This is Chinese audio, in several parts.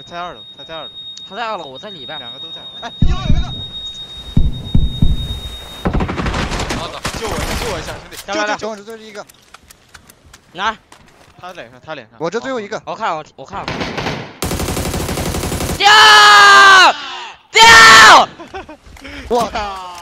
在2楼，他在2楼。 他在2楼，我在里边。 2个都在。 哎，一楼有一个。 好的，救我一下，兄弟。 救我，这最后一个。 哪？ 他脸上，他脸上。 我这最后一个。 我看。掉！ 我靠！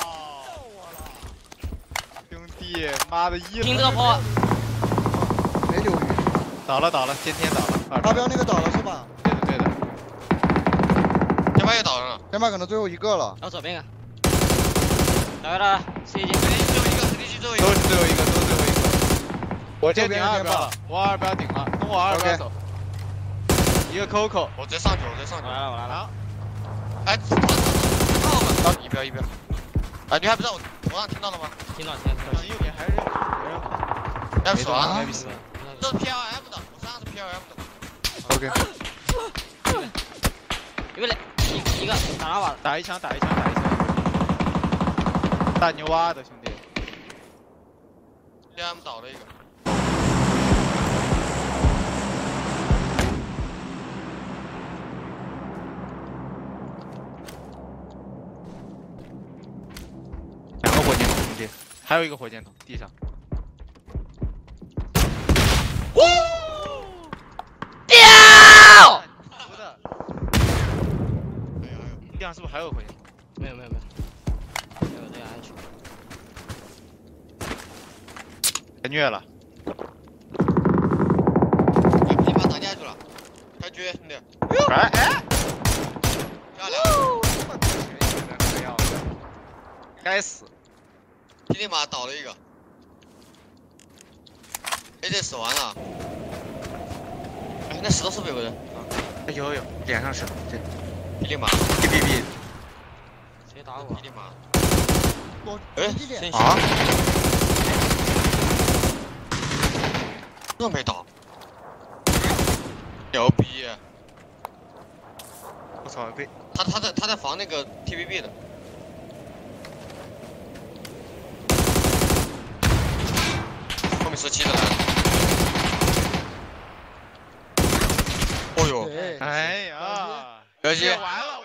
兄弟，妈的一。 听这个坡。 没留鱼。 倒了，天倒了。 他标那个倒了是吧？ 对的。 天霸也倒了。 天霸可能最后一个了。 然后左边啊。来了 ，C 级。 最后一个。 都是最后一个。我这顶2标了，我2标顶了，跟我2标走。一个 Coco， 我直接上去。 我来了。 哎，他一标。哎，你还不知道我让听到了吗？ 听到。 右边还是要死啊！ 没死。 这是 PLM 的，我身上是 PLM 的。 OK。 因为一个打了吧？ 打一枪。大牛蛙的兄弟。 PLM 倒了一个。 2个火箭筒兄弟，还有一个火箭筒地上。 掉！ 地上是不是还有火箭筒？ 没有，这个安全。 太虐了。 你把打架住了，开狙兄弟。 哎！ 漂亮。 该死！ 立马倒了一个。AJ 死完了。哎，那石头是不是有人？ 有，脸上是。 立马。 哔。 谁打我？ 立马。 哎， 啊？ 这没倒。牛逼！ 我操，被他在防那个 TVB 的。后面17的来了。哦呦！ 哎呀！ 可惜。 完了。